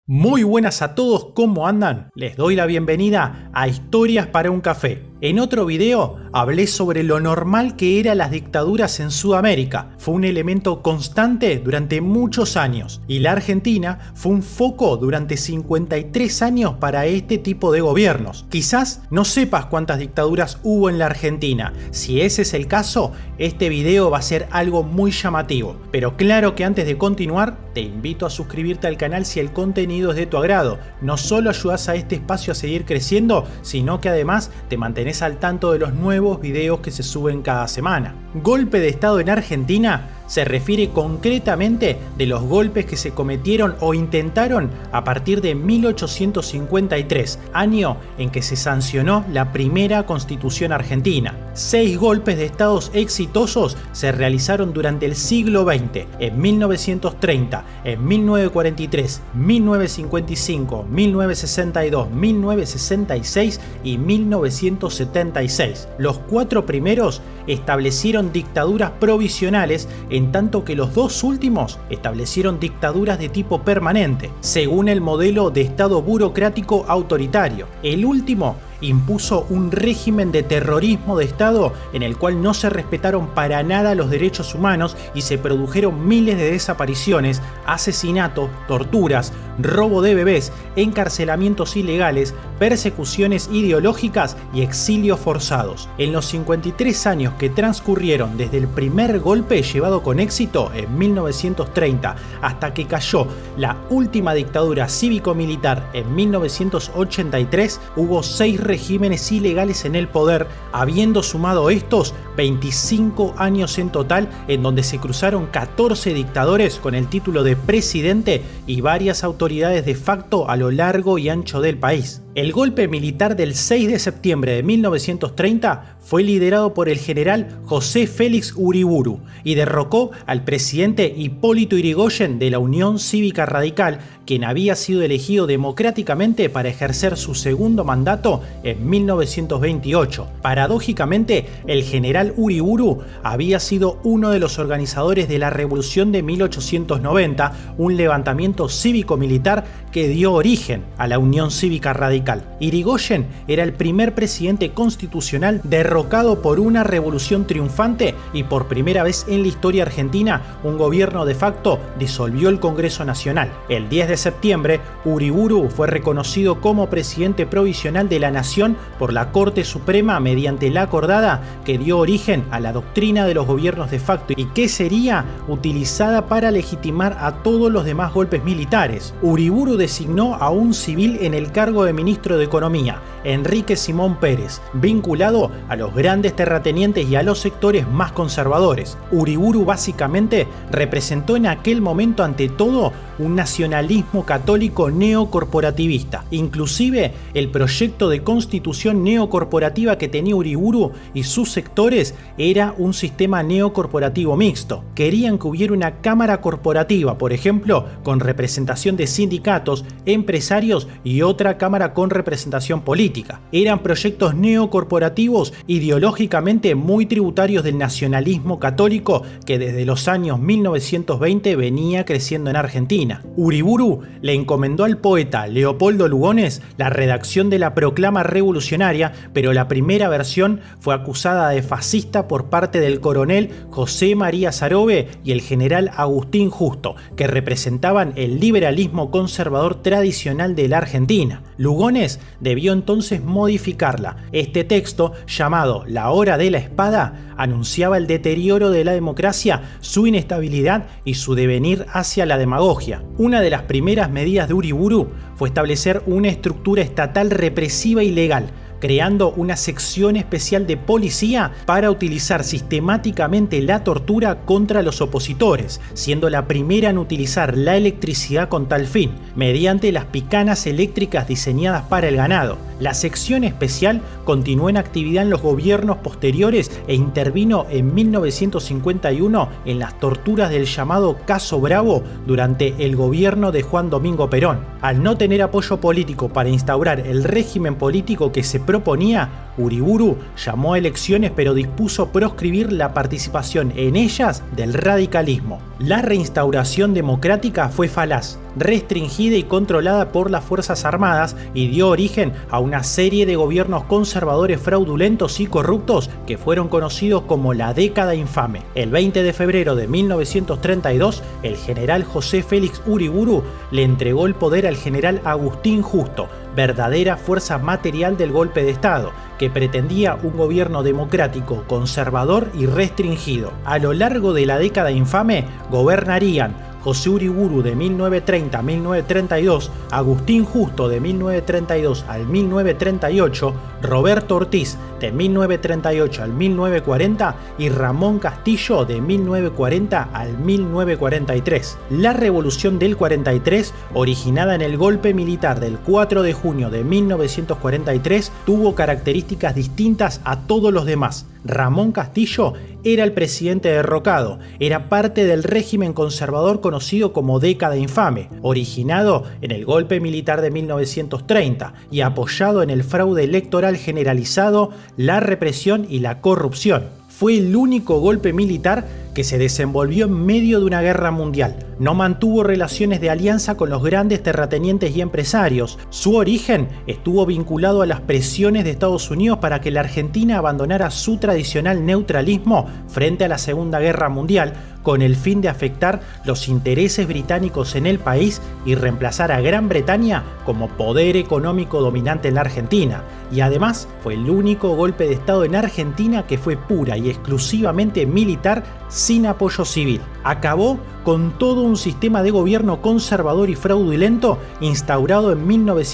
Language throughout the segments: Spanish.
Muy buenas a todos, ¿cómo andan? Les doy la bienvenida a Historias para un Café. En otro video hablé sobre lo normal que eran las dictaduras en Sudamérica. Fue un elemento constante durante muchos años y la Argentina fue un foco durante 53 años para este tipo de gobiernos. Quizás no sepas cuántas dictaduras hubo en la Argentina. Si ese es el caso, este video va a ser algo muy llamativo. Pero claro que antes de continuar, te invito a suscribirte al canal si el contenido es de tu agrado. No solo ayudas a este espacio a seguir creciendo, sino que además te mantenés al tanto de los nuevos videos que se suben cada semana. Golpe de Estado en Argentina se refiere concretamente de los golpes que se cometieron o intentaron a partir de 1853, año en que se sancionó la primera Constitución argentina. 6 golpes de estados exitosos se realizaron durante el siglo XX, en 1930, en 1943, 1955, 1962, 1966 y 1976. Los 4 primeros establecieron dictaduras provisionales, en tanto que los 2 últimos establecieron dictaduras de tipo permanente, según el modelo de Estado burocrático autoritario. El último impuso un régimen de terrorismo de Estado en el cual no se respetaron para nada los derechos humanos y se produjeron miles de desapariciones, asesinatos, torturas, robo de bebés, encarcelamientos ilegales, persecuciones ideológicas y exilios forzados. En los 53 años que transcurrieron desde el primer golpe llevado con éxito en 1930 hasta que cayó la última dictadura cívico-militar en 1983, hubo 6 regímenes ilegales en el poder, habiendo sumado estos 25 años en total, en donde se cruzaron 14 dictadores con el título de presidente y varias autoridades de facto a lo largo y ancho del país. El golpe militar del 6 de septiembre de 1930 fue liderado por el general José Félix Uriburu y derrocó al presidente Hipólito Yrigoyen de la Unión Cívica Radical, quien había sido elegido democráticamente para ejercer su segundo mandato en 1928. Paradójicamente, el general Uriburu había sido uno de los organizadores de la Revolución de 1890, un levantamiento cívico-militar que dio origen a la Unión Cívica Radical. Yrigoyen era el primer presidente constitucional derrocado por una revolución triunfante y por primera vez en la historia argentina un gobierno de facto disolvió el Congreso Nacional. El 10 de septiembre, Uriburu fue reconocido como presidente provisional de la nación por la Corte Suprema mediante la acordada que dio origen a la doctrina de los gobiernos de facto y que sería utilizada para legitimar a todos los demás golpes militares. Uriburu designó a un civil en el cargo de ministro de Economía, Enrique Simón Pérez, vinculado a los grandes terratenientes y a los sectores más conservadores. Uriburu básicamente representó en aquel momento ante todo un nacionalismo católico neocorporativista. Inclusive el proyecto de constitución neocorporativa que tenía Uriburu y sus sectores era un sistema neocorporativo mixto. Querían que hubiera una cámara corporativa, por ejemplo, con representación de sindicatos, empresarios y otra cámara con representación política. Eran proyectos neocorporativos ideológicamente muy tributarios del nacionalismo católico que desde los años 1920 venía creciendo en Argentina. Uriburu le encomendó al poeta Leopoldo Lugones la redacción de la proclama revolucionaria, pero la primera versión fue acusada de fascista por parte del coronel José María Sarobe y el general Agustín Justo, que representaban el liberalismo conservador tradicional de la Argentina. Lugones debió entonces modificarla. Este texto, llamado La Hora de la Espada, anunciaba el deterioro de la democracia, su inestabilidad y su devenir hacia la demagogia. Una de las primeras medidas de Uriburu fue establecer una estructura estatal represiva y legal, creando una sección especial de policía para utilizar sistemáticamente la tortura contra los opositores, siendo la primera en utilizar la electricidad con tal fin, mediante las picanas eléctricas diseñadas para el ganado. La sección especial continuó en actividad en los gobiernos posteriores e intervino en 1951 en las torturas del llamado Caso Bravo durante el gobierno de Juan Domingo Perón. Al no tener apoyo político para instaurar el régimen político que se proponía, Uriburu llamó a elecciones pero dispuso proscribir la participación en ellas del radicalismo. La reinstauración democrática fue falaz, restringida y controlada por las Fuerzas Armadas y dio origen a una serie de gobiernos conservadores fraudulentos y corruptos que fueron conocidos como la década infame. El 20 de febrero de 1932, el general José Félix Uriburu le entregó el poder al general Agustín Justo, verdadera fuerza material del golpe de Estado, que pretendía un gobierno democrático, conservador y restringido. A lo largo de la década infame, gobernarían José Uriburu de 1930 a 1932, Agustín Justo de 1932 al 1938, Roberto Ortiz de 1938 al 1940 y Ramón Castillo de 1940 al 1943. La Revolución del 43, originada en el golpe militar del 4 de junio de 1943, tuvo características distintas a todos los demás. Ramón Castillo era el presidente derrocado, era parte del régimen conservador conocido como década infame, originado en el golpe militar de 1930 y apoyado en el fraude electoral generalizado, la represión y la corrupción. Fue el único golpe militar que se desenvolvió en medio de una guerra mundial. No mantuvo relaciones de alianza con los grandes terratenientes y empresarios. Su origen estuvo vinculado a las presiones de Estados Unidos para que la Argentina abandonara su tradicional neutralismo frente a la Segunda Guerra Mundial, con el fin de afectar los intereses británicos en el país y reemplazar a Gran Bretaña como poder económico dominante en la Argentina. Y además fue el único golpe de Estado en Argentina que fue pura y exclusivamente militar, sin apoyo civil. Acabó con todo un sistema de gobierno conservador y fraudulento instaurado en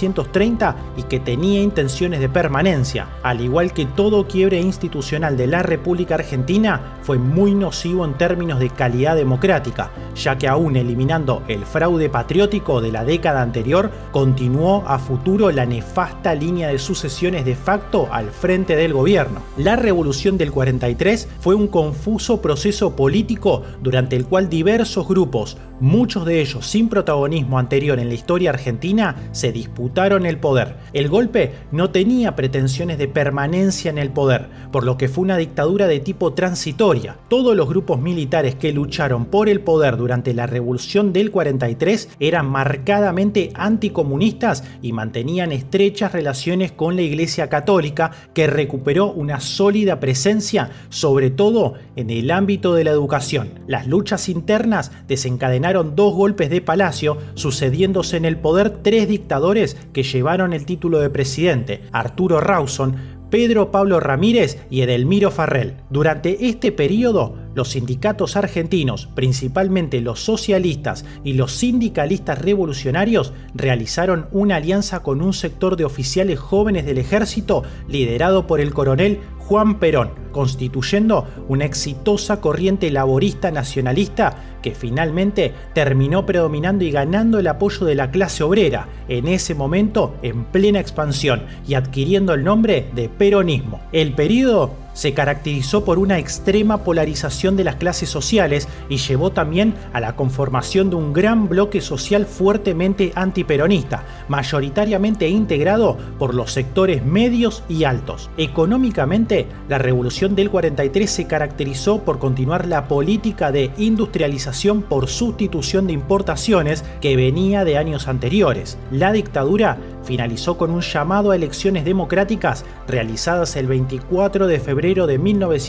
1930 y que tenía intenciones de permanencia. Al igual que todo quiebre institucional de la República Argentina, fue muy nocivo en términos de calidad democrática, ya que aún eliminando el fraude patriótico de la década anterior, continuó a futuro la nefasta línea de sucesiones de facto al frente del gobierno. La Revolución del 43 fue un confuso proceso político durante el cual diversos grupos, muchos de ellos sin protagonismo anterior en la historia argentina, se disputaron el poder. El golpe no tenía pretensiones de permanencia en el poder, por lo que fue una dictadura de tipo transitoria. Todos los grupos militares que lucharon por el poder durante la Revolución del 43 eran marcadamente anticomunistas y mantenían estrechas relaciones con la Iglesia Católica, que recuperó una sólida presencia, sobre todo en el ámbito de la educación. Las luchas internas desencadenaron dos golpes de palacio, sucediéndose en el poder tres dictadores que llevaron el título de presidente: Arturo Rawson, Pedro Pablo Ramírez y Edelmiro Farrell. Durante este periodo, los sindicatos argentinos, principalmente los socialistas y los sindicalistas revolucionarios, realizaron una alianza con un sector de oficiales jóvenes del ejército liderado por el coronel Juan Perón, constituyendo una exitosa corriente laborista nacionalista que finalmente terminó predominando y ganando el apoyo de la clase obrera, en ese momento en plena expansión y adquiriendo el nombre de peronismo. El periodo se caracterizó por una extrema polarización de las clases sociales y llevó también a la conformación de un gran bloque social fuertemente antiperonista, mayoritariamente integrado por los sectores medios y altos. Económicamente, la Revolución del 43 se caracterizó por continuar la política de industrialización por sustitución de importaciones que venía de años anteriores. La dictadura finalizó con un llamado a elecciones democráticas realizadas el 24 de febrero de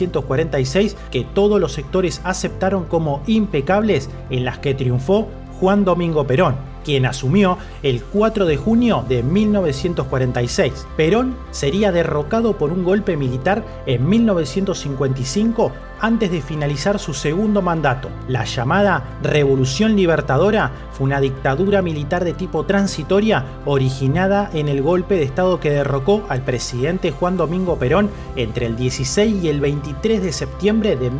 1946 que todos los sectores aceptaron como impecables, en las que triunfó Juan Domingo Perón, quien asumió el 4 de junio de 1946. Perón sería derrocado por un golpe militar en 1955 antes de finalizar su segundo mandato. La llamada Revolución Libertadora fue una dictadura militar de tipo transitoria originada en el golpe de Estado que derrocó al presidente Juan Domingo Perón entre el 16 y el 23 de septiembre de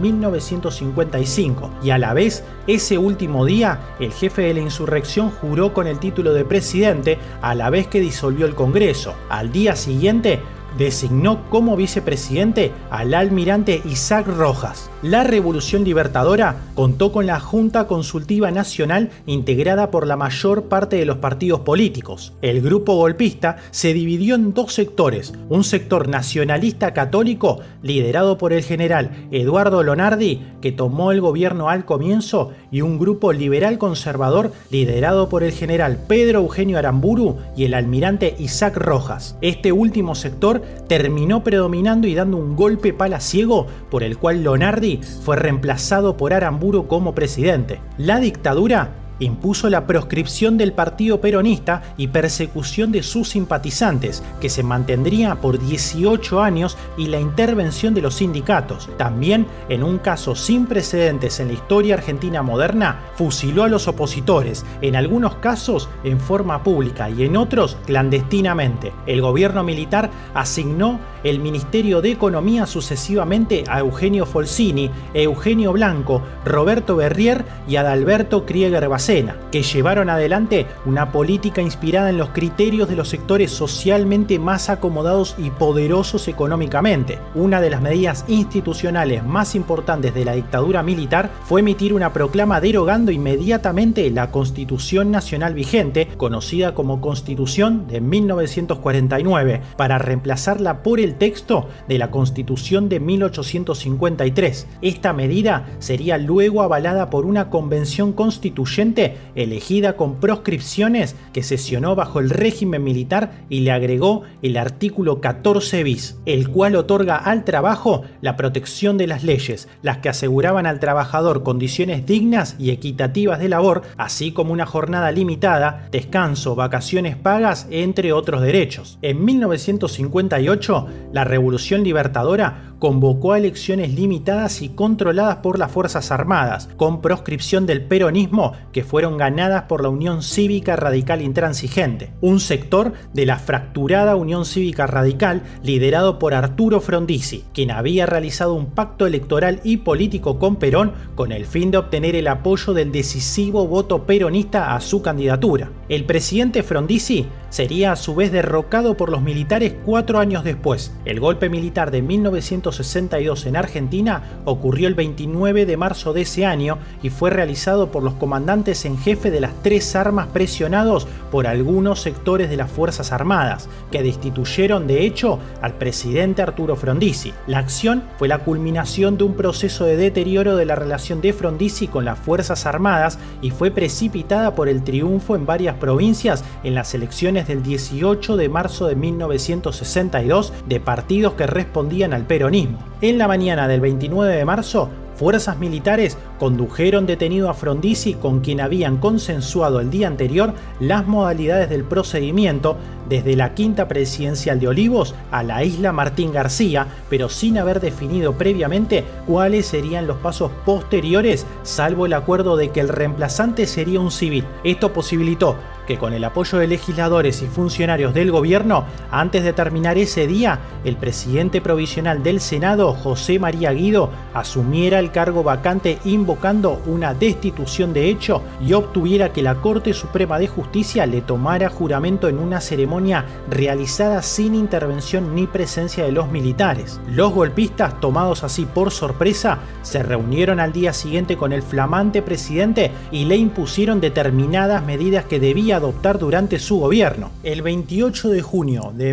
1955, y a la vez, ese último día, el jefe de la insurrección juró con el título de presidente a la vez que disolvió el Congreso. Al día siguiente, designó como vicepresidente al almirante Isaac Rojas. La Revolución Libertadora contó con la Junta Consultiva Nacional integrada por la mayor parte de los partidos políticos. El grupo golpista se dividió en dos sectores, un sector nacionalista católico liderado por el general Eduardo Lonardi, que tomó el gobierno al comienzo, y un grupo liberal conservador liderado por el general Pedro Eugenio Aramburu y el almirante Isaac Rojas. Este último sector terminó predominando y dando un golpe palaciego por el cual Lonardi fue reemplazado por Aramburu como presidente. La dictadura impuso la proscripción del partido peronista y persecución de sus simpatizantes, que se mantendría por 18 años, y la intervención de los sindicatos. También, en un caso sin precedentes en la historia argentina moderna, fusiló a los opositores, en algunos casos en forma pública y en otros clandestinamente. El gobierno militar asignó el Ministerio de Economía sucesivamente a Eugenio Folsini, Eugenio Blanco, Roberto Berrier y Adalberto Krieger Bacena, que llevaron adelante una política inspirada en los criterios de los sectores socialmente más acomodados y poderosos económicamente. Una de las medidas institucionales más importantes de la dictadura militar fue emitir una proclama derogando inmediatamente la Constitución Nacional vigente, conocida como Constitución de 1949, para reemplazarla por el texto de la Constitución de 1853. Esta medida sería luego avalada por una convención constituyente elegida con proscripciones que sesionó bajo el régimen militar y le agregó el artículo 14 bis, el cual otorga al trabajo la protección de las leyes, las que aseguraban al trabajador condiciones dignas y equitativas de labor, así como una jornada limitada, descanso, vacaciones pagas, entre otros derechos. En 1958, la Revolución Libertadora convocó a elecciones limitadas y controladas por las Fuerzas Armadas, con proscripción del peronismo, que fueron ganadas por la Unión Cívica Radical Intransigente, un sector de la fracturada Unión Cívica Radical liderado por Arturo Frondizi, quien había realizado un pacto electoral y político con Perón con el fin de obtener el apoyo del decisivo voto peronista a su candidatura. El presidente Frondizi sería a su vez derrocado por los militares 4 años después. El golpe militar de 1962 en Argentina ocurrió el 29 de marzo de ese año y fue realizado por los comandantes en jefe de las tres armas presionados por algunos sectores de las Fuerzas Armadas, que destituyeron de hecho al presidente Arturo Frondizi. La acción fue la culminación de un proceso de deterioro de la relación de Frondizi con las Fuerzas Armadas y fue precipitada por el triunfo en varias provincias en las elecciones del 18 de marzo de 1962 de partidos que respondían al peronismo. En la mañana del 29 de marzo, fuerzas militares condujeron detenido a Frondizi, con quien habían consensuado el día anterior las modalidades del procedimiento, desde la Quinta Presidencial de Olivos a la isla Martín García, pero sin haber definido previamente cuáles serían los pasos posteriores, salvo el acuerdo de que el reemplazante sería un civil. Esto posibilitó que, con el apoyo de legisladores y funcionarios del gobierno, antes de terminar ese día, el presidente provisional del Senado, José María Guido, asumiera el cargo vacante, invocando una destitución de hecho, y obtuviera que la Corte Suprema de Justicia le tomara juramento en una ceremonia realizada sin intervención ni presencia de los militares. Los golpistas, tomados así por sorpresa, se reunieron al día siguiente con el flamante presidente y le impusieron determinadas medidas que debía adoptar durante su gobierno. El 28 de junio de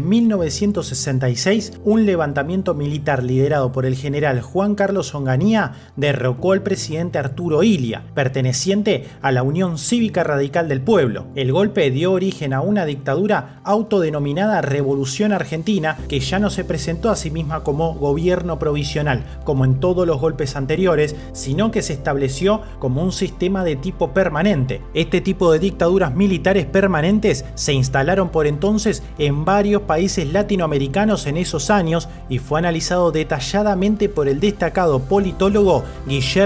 1966, un levantamiento militar liderado por el general Juan Carlos Onganía derrocó al presidente Arturo Illia, perteneciente a la Unión Cívica Radical del Pueblo. El golpe dio origen a una dictadura autodenominada Revolución Argentina, que ya no se presentó a sí misma como gobierno provisional, como en todos los golpes anteriores, sino que se estableció como un sistema de tipo permanente. Este tipo de dictaduras militares permanentes se instalaron por entonces en varios países latinoamericanos en esos años y fue analizado detalladamente por el destacado politólogo Guillermo O'Donoghue.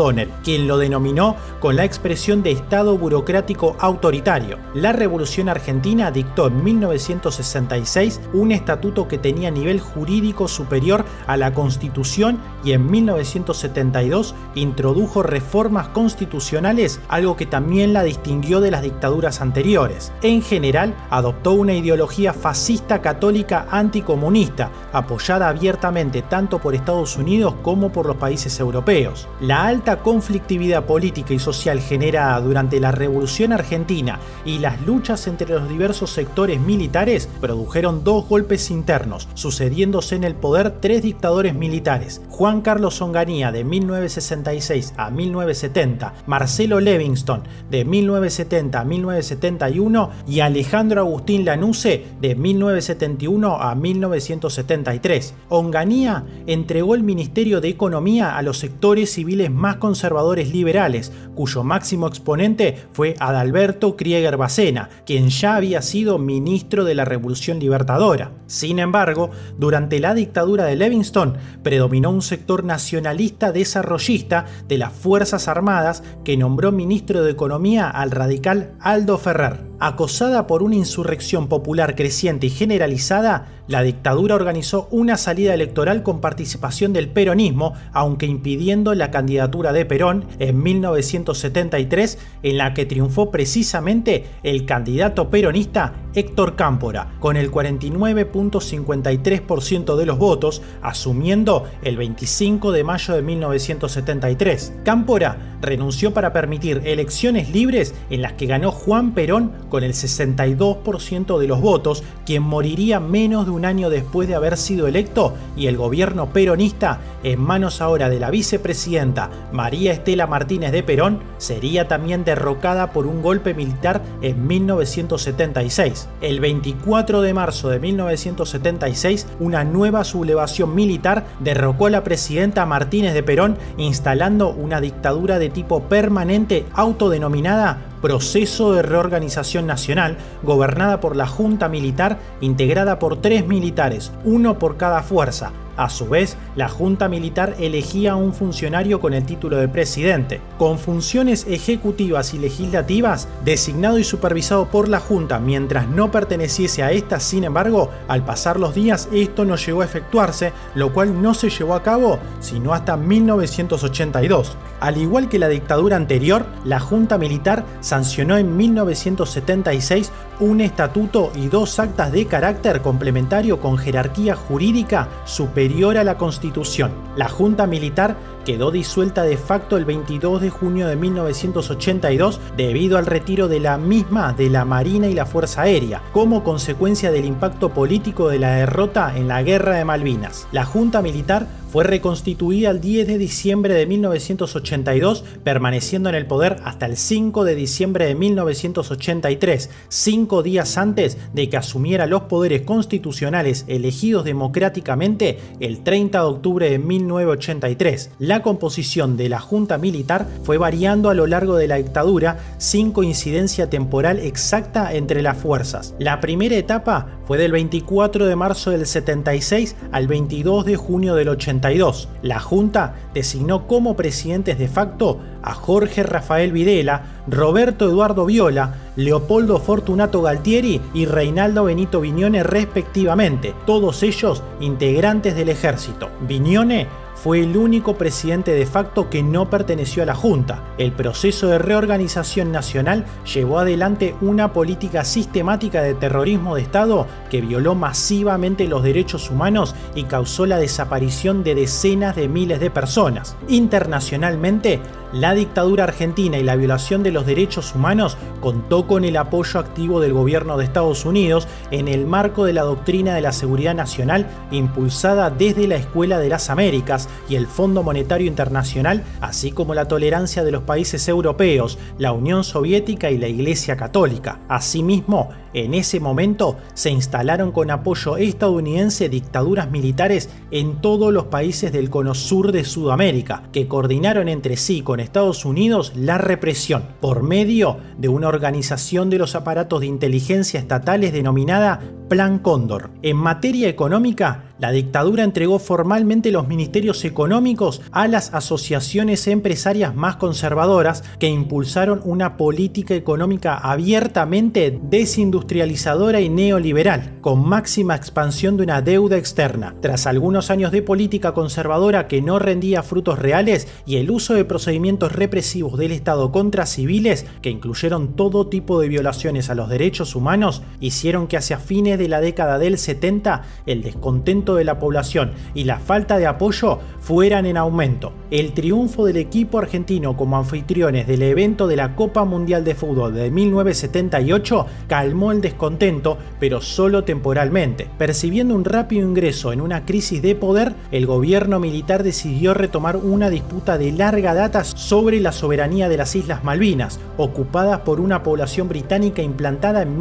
O'Donnell, quien lo denominó con la expresión de Estado burocrático autoritario. La Revolución Argentina dictó en 1966 un estatuto que tenía nivel jurídico superior a la Constitución y en 1972 introdujo reformas constitucionales, algo que también la distinguió de las dictaduras anteriores. En general, adoptó una ideología fascista católica anticomunista, apoyada abiertamente tanto por Estados Unidos como por los países europeos. La alta conflictividad política y social generada durante la Revolución Argentina y las luchas entre los diversos sectores militares produjeron dos golpes internos, sucediéndose en el poder tres dictadores militares: Juan Carlos Onganía de 1966 a 1970, Marcelo Levingston de 1970 a 1971 y Alejandro Agustín Lanusse de 1971 a 1973. Onganía entregó el Ministerio de Economía a los sectores civiles más conservadores liberales, cuyo máximo exponente fue Adalberto Krieger Bacena, quien ya había sido ministro de la Revolución Libertadora. Sin embargo, durante la dictadura de Levingston predominó un sector nacionalista desarrollista de las Fuerzas Armadas que nombró ministro de Economía al radical Aldo Ferrer. Acosada por una insurrección popular creciente y generalizada, la dictadura organizó una salida electoral con participación del peronismo, aunque impidiendo la candidatura de Perón en 1973, en la que triunfó precisamente el candidato peronista Héctor Cámpora, con el 49.53% de los votos, asumiendo el 25 de mayo de 1973. Cámpora renunció para permitir elecciones libres en las que ganó Juan Perón con el 62% de los votos, quien moriría menos de un año después de haber sido electo, y el gobierno peronista, en manos ahora de la vicepresidenta María Estela Martínez de Perón, sería también derrocada por un golpe militar en 1976. El 24 de marzo de 1976, una nueva sublevación militar derrocó a la presidenta Martínez de Perón, instalando una dictadura de tipo permanente autodenominada Proceso de Reorganización Nacional, gobernada por la Junta Militar, integrada por 3 militares, uno por cada fuerza. A su vez, la Junta Militar elegía a un funcionario con el título de presidente, con funciones ejecutivas y legislativas, designado y supervisado por la Junta mientras no perteneciese a esta. Sin embargo, al pasar los días esto no llegó a efectuarse, lo cual no se llevó a cabo sino hasta 1982. Al igual que la dictadura anterior, la Junta Militar sancionó en 1976 un estatuto y 2 actas de carácter complementario con jerarquía jurídica superior a la Constitución. La Junta Militar quedó disuelta de facto el 22 de junio de 1982 debido al retiro de la misma de la Marina y la Fuerza Aérea, como consecuencia del impacto político de la derrota en la Guerra de Malvinas. La Junta Militar fue reconstituida el 10 de diciembre de 1982, permaneciendo en el poder hasta el 5 de diciembre de 1983, 5 días antes de que asumiera los poderes constitucionales elegidos democráticamente el 30 de octubre de 1983. La composición de la Junta Militar fue variando a lo largo de la dictadura sin coincidencia temporal exacta entre las fuerzas. La primera etapa fue del 24 de marzo del 76 al 22 de junio del 82. La Junta designó como presidentes de facto a Jorge Rafael Videla, Roberto Eduardo Viola, Leopoldo Fortunato Galtieri y Reinaldo Benito Viñone respectivamente, todos ellos integrantes del ejército. Viñone fue el único presidente de facto que no perteneció a la Junta. El proceso de reorganización nacional llevó adelante una política sistemática de terrorismo de Estado que violó masivamente los derechos humanos y causó la desaparición de decenas de miles de personas. Internacionalmente, la dictadura argentina y la violación de los derechos humanos contó con el apoyo activo del gobierno de Estados Unidos en el marco de la doctrina de la seguridad nacional impulsada desde la Escuela de las Américas y el Fondo Monetario Internacional, así como la tolerancia de los países europeos, la Unión Soviética y la Iglesia Católica. Asimismo, en ese momento se instalaron con apoyo estadounidense dictaduras militares en todos los países del cono sur de Sudamérica, que coordinaron entre sí con Estados Unidos la represión por medio de una organización de los aparatos de inteligencia estatales denominada Plan Cóndor. En materia económica, La dictadura entregó formalmente los ministerios económicos a las asociaciones empresarias más conservadoras que impulsaron una política económica abiertamente desindustrializadora y neoliberal, con máxima expansión de una deuda externa. Tras algunos años de política conservadora que no rendía frutos reales y el uso de procedimientos represivos del Estado contra civiles, que incluyeron todo tipo de violaciones a los derechos humanos, hicieron que hacia fines de la década del 70 el descontento de la población y la falta de apoyo fueran en aumento. El triunfo del equipo argentino como anfitriones del evento de la Copa Mundial de Fútbol de 1978 calmó el descontento, pero solo temporalmente. Percibiendo un rápido ingreso en una crisis de poder, el gobierno militar decidió retomar una disputa de larga data sobre la soberanía de las Islas Malvinas, ocupadas por una población británica implantada en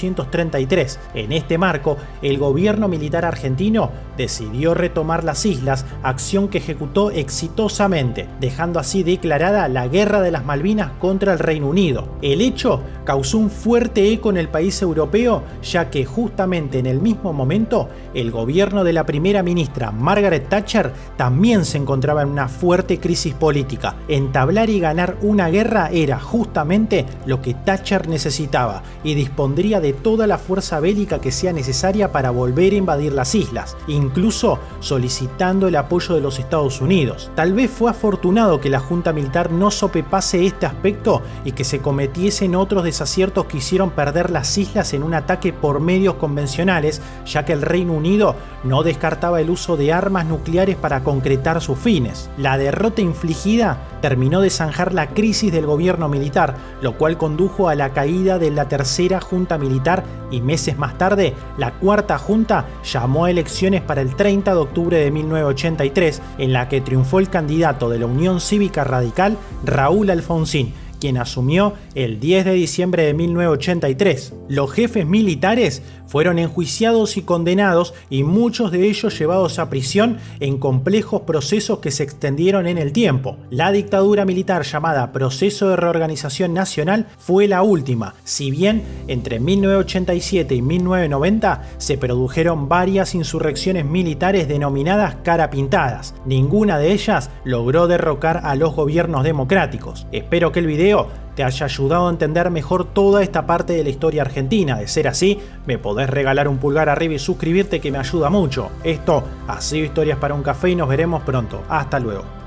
1833. En este marco, el gobierno militar argentino decidió retomar las islas, acción que ejecutó exitosamente, dejando así declarada la Guerra de las Malvinas contra el Reino Unido. El hecho causó un fuerte eco en el país europeo, ya que justamente en el mismo momento el gobierno de la primera ministra Margaret Thatcher también se encontraba en una fuerte crisis política. Entablar y ganar una guerra era justamente lo que Thatcher necesitaba y dispondría de toda la fuerza bélica que sea necesaria para volver a invadir las islas, incluso solicitando el apoyo de los Estados Unidos. Tal vez fue afortunado que la junta militar no sopepase este aspecto y que se cometiesen otros desaciertos que hicieron perder las islas en un ataque por medios convencionales, ya que el Reino Unido no descartaba el uso de armas nucleares para concretar sus fines. La derrota infligida terminó de zanjar la crisis del gobierno militar, lo cual condujo a la caída de la tercera junta militar y meses más tarde la cuarta junta llamó a elecciones para el 30 de octubre de 1983, en la que triunfó el candidato de la Unión Cívica Radical, Raúl Alfonsín, quien asumió el 10 de diciembre de 1983. Los jefes militares fueron enjuiciados y condenados, y muchos de ellos llevados a prisión en complejos procesos que se extendieron en el tiempo. La dictadura militar llamada Proceso de Reorganización Nacional fue la última, si bien entre 1987 y 1990 se produjeron varias insurrecciones militares denominadas cara pintadas. Ninguna de ellas logró derrocar a los gobiernos democráticos. Espero que el video te haya ayudado a entender mejor toda esta parte de la historia argentina. De ser así, me podés regalar un pulgar arriba y suscribirte, que me ayuda mucho. Esto ha sido Historias para un Café y nos veremos pronto. Hasta luego.